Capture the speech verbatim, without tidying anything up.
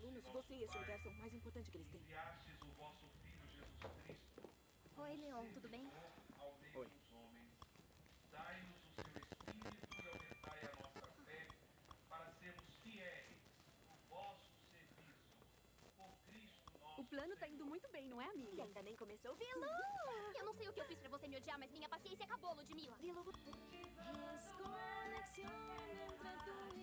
alunos, você e este lugar são o mais importante que eles têm. Enviastes o vosso Filho Jesus Cristo. Oi, Leon, tudo bem? Ao meio Oi. dos homens. Dai-nos o seu Espírito e aumentai a nossa fé para sermos fiéis no vosso serviço. Por Cristo nosso O plano tá indo Senhor. muito bem, não é, E amiga? ainda nem começou, Vilo! Eu não sei o que eu fiz pra você me odiar, mas minha paciência acabou, Ludmilla. Vilo, Desconexión entre tú y